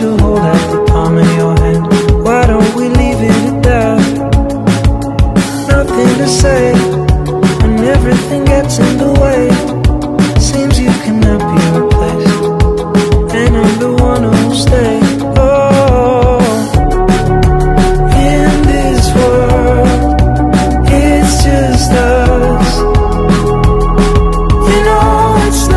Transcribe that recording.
to hold at the palm of your hand. Why don't we leave it at that? Nothing to say when everything gets in the way.